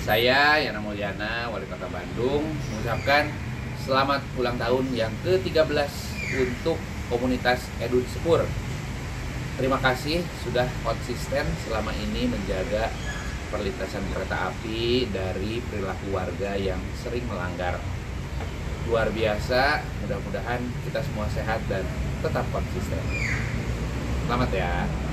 Saya Yana Mulyana, Wali Kota Bandung, mengucapkan selamat ulang tahun yang ke-13 untuk komunitas Edu Sepur. Terima kasih sudah konsisten selama ini menjaga perlintasan kereta api dari perilaku warga yang sering melanggar. Luar biasa, mudah-mudahan kita semua sehat dan tetap konsisten. Selamat ya.